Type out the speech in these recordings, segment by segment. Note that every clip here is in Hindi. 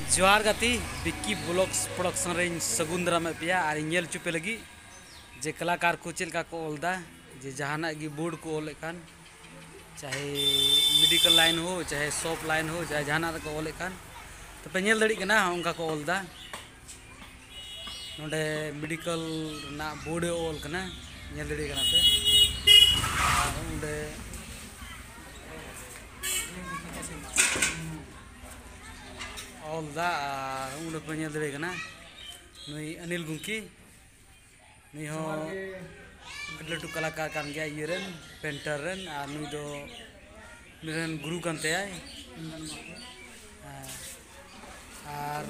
जोहार गति बिक्की ब्लॉग्स प्रोडक्शन रे सगुन दाराम पेया और नेल चुपे लगी जे कलाकार को चलका को ओलदा जे जहाना गी बोर्ड को ओले कान चाहे मेडिकल लाइन हो चाहे शॉप लाइन हो चाहे जहाना को ओले कान तो पे नेल दड़ी कना उनका को ओलदा नोडे मेडिकल ना बोर्ड ओल कना नेल दड़ी कना पे उंडे ओलदा उंडे पे नेल दड़ी कना नुई अनिल गुंकी नुई हो लटू कलाकार कान गया ये पेंटर रन और नुई दो मेरन गुरु कानते आय और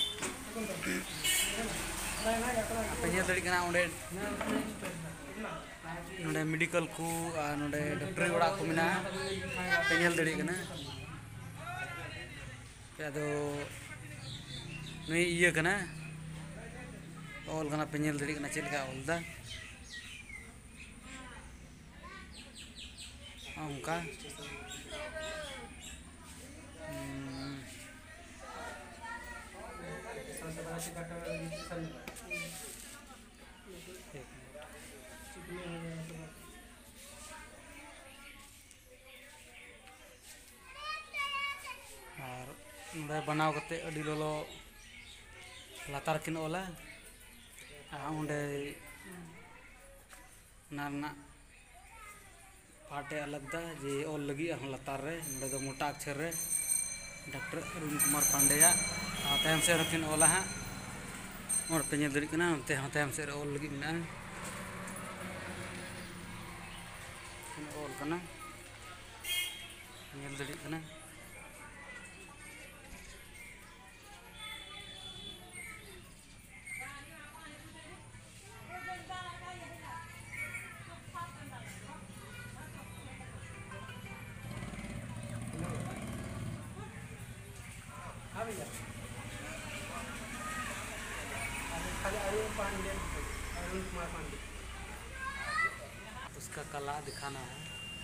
पेंजल दड़ी कना उंडे नोडे मेडिकल को नोडे डॉक्टर ओड़ा को मिना पेंजल दड़ी कना अदो नुई इया कना ओल कना पेंजल दड़ी कना चलका ओलदा उनका और बनाव करते अड़ी लोलो लातार किन ओला उंडे नारना पाटे अलग दा जे ओल लगी लातार रे उंडे दो मोटा अक्षर रे डॉक्टर अरुण कुमार पांडेया तयम से रखिन ओला हाँ और पेंजल दड़ी कना ते हाँ तयम से ओल लगी मिना ओल कना पेंजल दड़ी कना उसका कला दिखाना है।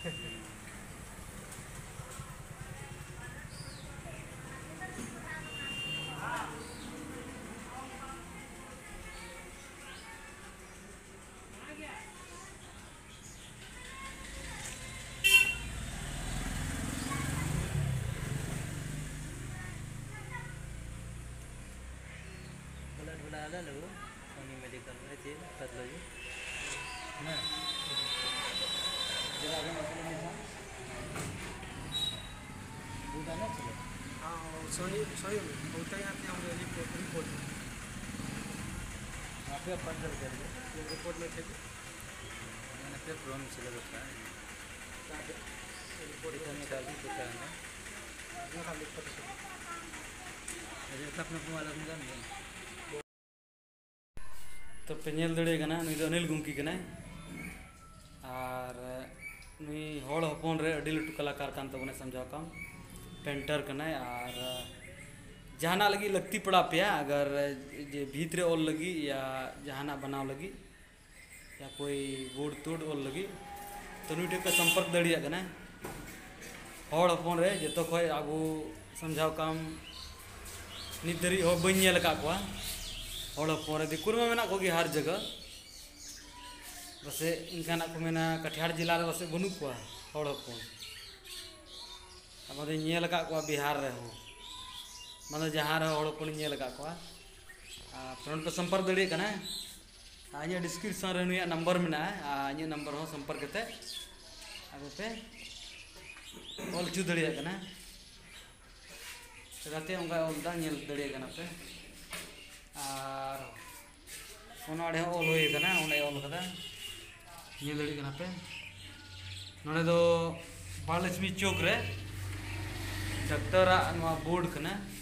ada loh kami medical aja kat lagi nah jalan masuk ni sah bukan nak sih sorry होता है आपने हम रिपोर्ट आप क्या पंद्रह कर दे रिपोर्ट में थे मैंने फिर प्रॉब्लम चला रखा है रिपोर्ट में डाल दी तो क्या है ना खाली पता चला अरे अपने को अलग नहीं तो पेंजल दड़ी कना नुई दो अनिल गुंकी कना और नुई होड़ हपन रे अडी लटू कलाकार कान तबने समझाव काम पेंटर कना और जहाना लगी लगती पड़ा पे अगर जे भीतरे ओल लगी या जहाना बनाव लगी या कोई बोर्ड तोड़ ओल लगी तो नुई टेक संपर्क दड़िया कना होड़ हपन रे जतो खोय आगू समझाव काम नित दरी हो बइन नेल का कोआ और दिकुर में मेना कोगी हर जगह बसे इनकाना को मेना कटिहार जिला रे बसे बनु को हड़ हपन अब नेल का को बिहार रे हो मतलब जहाँ रे हड़ हपन नेल का को फ्रंट पे संपर्क दड़ी कना आइए डिस्क्रिप्शन रे नुया नंबर मेना आइए नंबर हो संपर्क करते आगे पे ऑल चु दड़ी कना राते उनका ऑल दा नेल दड़ी कना पे और ओनाडे ओल होई कना ओने ओल कदा ये लड़ी कना पे नोडे दो महालक्ष्मी चौक रे डॉक्टर बोर्ड कना